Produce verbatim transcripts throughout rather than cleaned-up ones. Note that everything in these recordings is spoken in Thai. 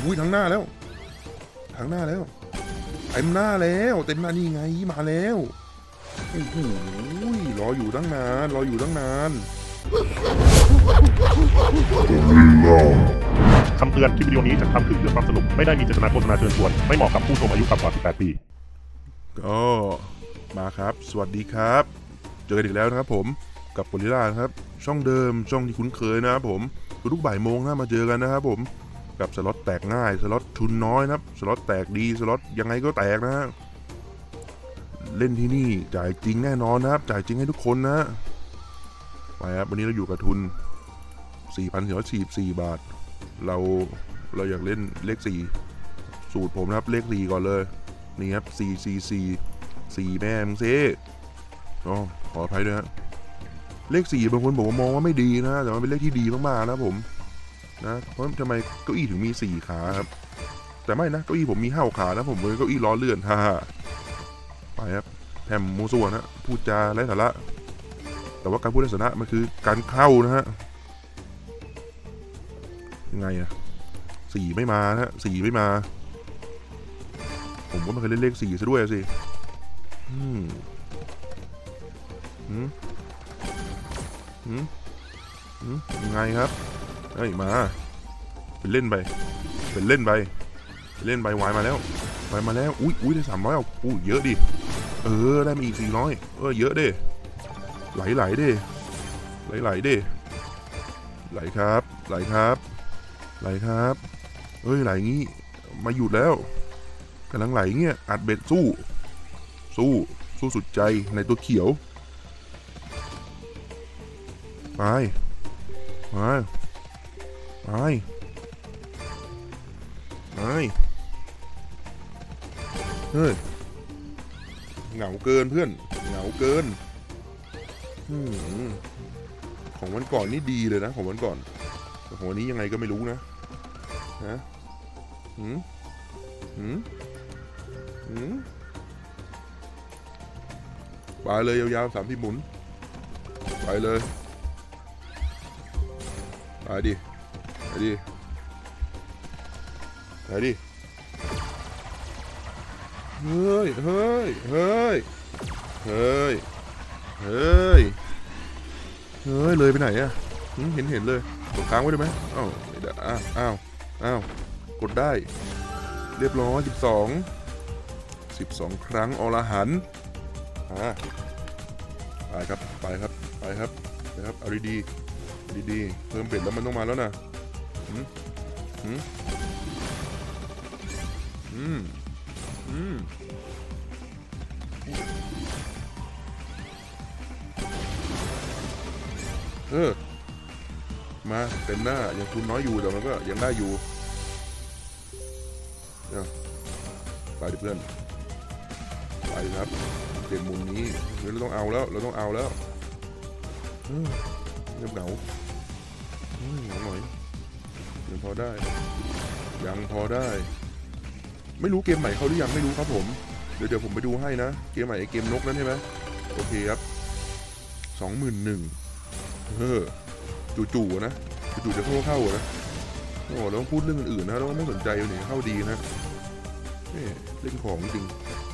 อุ้ยทั้งหน้าแล้วทั้งหน้าแล้วเต็มหน้าแล้วเต็มหน้านี่ไงมาแล้วโอ้โหรออยู่ตั้งนานรออยู่ตั้งนานคำเตือนคลิปวิดีโอนี้จะทำขึ้นเพื่อความสนุกไม่ได้มีเจตนาโฆษณาเชิญชวนไม่เหมาะกับผู้ชมอายุต่ำกว่าสิบแปดปีก็มาครับสวัสดีครับเจอกันอีกแล้วนะครับผมกับโกริลล่าครับช่องเดิมช่องที่คุ้นเคยนะครับผมทุกบ่ายโมงนะมาเจอกันนะครับผมกับสล็อตแตกง่ายสล็อตทุนน้อยนะครับสล็อตแตกดีสล็อตยังไงก็แตกนะฮะเล่นที่นี่จ่ายจริงแน่นอนนะครับจ่ายจริงให้ทุกคนนะไปครับวันนี้เราอยู่กับทุน สี่พันสี่ร้อยสี่สิบสี่ บาทเราเราอยากเล่นเลขสี่สูตรผมนะครับเลขสี่ก่อนเลยนี่ครับสี่ สี่ สี่ สี่แม่มึงเซ่อ๋อขออภัยด้วยฮะเลขสี่บางคนบอกว่ามองว่าไม่ดีนะแต่มันเป็นเลขที่ดีมากๆนะผมนะเพราะทำไมเก้าอี้ถึงมีสี่ขาครับแต่ไม่นะเก้าอี้ผมมีห้าขานะผมเป็นเก้าอี้ล้อเลื่อนฮ่าไปครับแถมโมซัวนะพูดจาไร้สาระแต่ว่าการพูดไร้สาระมันคือการเข้านะฮะยังไงอะสี่ไม่มาฮะสี่ไม่มาผมก็ไม่เคยเล่นเลขสี่ซะด้วยสิอืมอืมอืมอืมยังไงครับเฮ้ยมาเป็นเล่นไปเป็นเล่นไปเป็นเล่นไปวายมาแล้ววายมาแล้วอุ้ยอุ้ยได้สามร้อยเอาอุ้ยเยอะดิเออได้มาอีกสี่ร้อยเออเยอะดิไหลไหลดิไหลไหลดิไหลครับไหลครับไหลครับเอ้ยไหลงี้มาหยุดแล้วกำลังไหลเงี้ยอัดเบ็ดสู้สู้สู้สุดใจในตัวเขียวไปไปไปไปเฮ้ยเหงาเกินเพื่อนเหงาเกินของวันก่อนนี่ดีเลยนะของวันก่อนแต่ของวันนี้ยังไงก็ไม่รู้นะฮะหืมหืมหืมไปเลยยาวๆสามที่หมุนไปเลยไปดิไปดิไปดิเฮ้ยเฮ้ยเฮ้ยเฮ้ยเฮ้ยเฮ้ยเลยไปไหนอะเห็นเห็นเลยกดค้างไว้ได้ไหมอ้าวอ้าวอ้าวอ้าวกดได้เรียบร้อยสิบสองสิบสองครั้งอรหันต์อ่าไปครับไปครับไปครับไปครับเอาดีๆดีๆเพิ่มเป็ดแล้วมันต้องมาแล้วนะอืมอืมอืมอืมเออมาเต็มหน้ายังทุนน้อยอยู่แต่มันก็ยังได้อยู่เนี่ยไปดิเพื่อนไปครับเต็มมุมนี้เราต้องเอาแล้วเราต้องเอาแล้วเงียบเหงาเหงาหน่อยยังพอได้ยังพอได้ไม่รู้เกมใหม่เขาหรือยังไม่รู้ครับผมเดี๋ยวเดี๋ยวผมไปดูให้นะเกมใหม่เกมนกนั่นใช่ไหมโอเคครับสองหมื่นหนึ่งเออจู่ๆนะจู่ๆจะเข้าเข้านะโอ้เราต้องพูดเรื่องอื่นๆนะเราไม่สนใจอยู่นี่เข้าดีนะนี่เล่นของจริง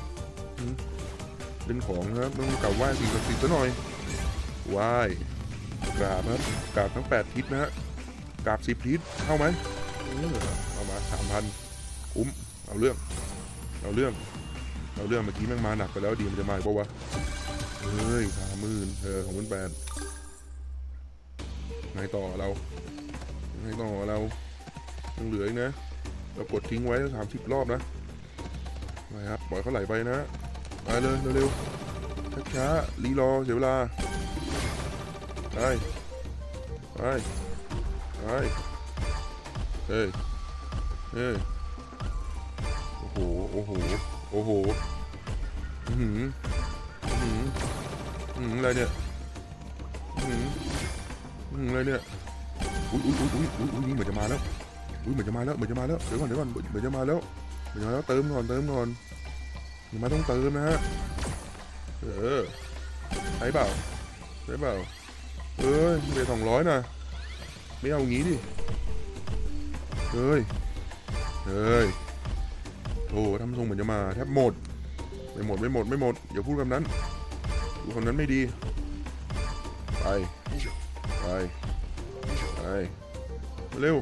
เล่นของนะครับต้องกราบไหว้สิ่งศักดิ์สิทธิ์ซะหน่อยไหว้กราบครับกราบทั้งแปดทิศนะฮะกราบสิบทิศเข้าไหมเอามาสามพันคุ้มเอาเรื่องเอาเรื่องเอาเรื่องเมื่อกี้แม่งมาหนักไปแล้วดีมันจะมาอีกปะวะเฮ้ยสามหมื่นเออของมันแปดไงต่อเราไงต่อเรายังเหลืออีกนะเรากดทิ้งไว้สามสิบรอบนะนะครับปล่อยเขาไหลไปนะไปเลยเร็วๆช้าๆรีรอเสียเวลาไปไปไปเฮ้ยเฮ้ยโอ้โหโอ้โหโอ้โหอืมอืมอืมอะไรเนี่ยอืมอืมอะไรเนี่ยอุ้ยอุ้ยอุ้ยอุ้ยอุ้ยนี่เหมือนจะมาแล้วอุ้ยเหมือนจะมาแล้วเหมือนจะมาแล้วเดี๋ยวก่อนเดี๋ยวก่อนเหมือนจะมาแล้วเหมือนจะมาแล้วเติมก่อนเติมก่อนยังมาต้องเติมนะฮะเออใช่เปล่าใช่เปล่าเอ้ยเบสสองร้อยนะไม่เอางี้ดิเฮ้ยเฮ้ยโอ้ทำทรงเหมือนจะมาแทบหมดไม่หมดไม่หมดไม่หมดอย่าพูดคำนั้นพูดคำนั้นไม่ดีไปไปไปเร็ว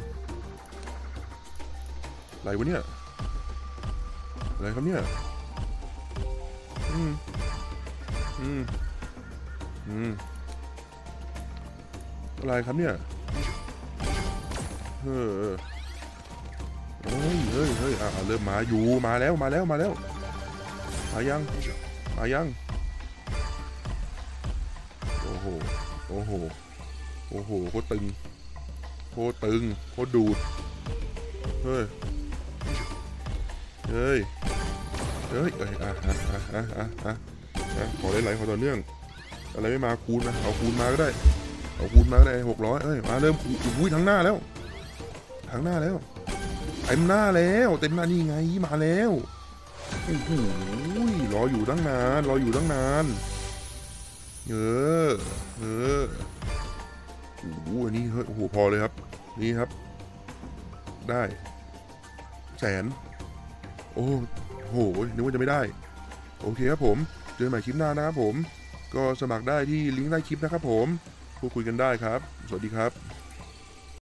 อะไรวะเนี่ยอะไรครับเนี่ยอืมอืมอืมอะไรครับเนี่ยเออเฮ้ยเฮ้ยเฮ้ยอ่ะเริ่มมาอยู่มาแล้วมาแล้วมาแล้วมายังมายังโอ้โหโอ้โหโอ้โหโคตรตึงโคตรตึงโคตรดูดเฮ้ยเฮ้ยเฮ้ยเอ้ยอ่ะอ่ะอ่ะอ่ะอ่ะอ่ะขอไหลๆขอต่อเนื่องอะไรไม่มาคูณนะเอาคูณมาก็ได้เอาคูณมาก็ได้หกร้อยเอ้ยมาเริ่มอุ้ยทั้งหน้าแล้วทั้งหน้าแล้วเต็มหน้าแล้วเต็มหน้านี่ไงมาแล้วโอ้โหรออยู่ตั้งนานรออยู่ตั้งนานเออเออโอ้โหอันนี้เฮ้ยโอ้โหพอเลยครับนี่ครับได้แสนโอ้โหนึกว่าจะไม่ได้โอเคครับผมเจอกันใหม่คลิปหน้านะครับผมก็สมัครได้ที่ลิงก์ใต้คลิปนะครับผมพูดคุยกันได้ครับสวัสดีครับ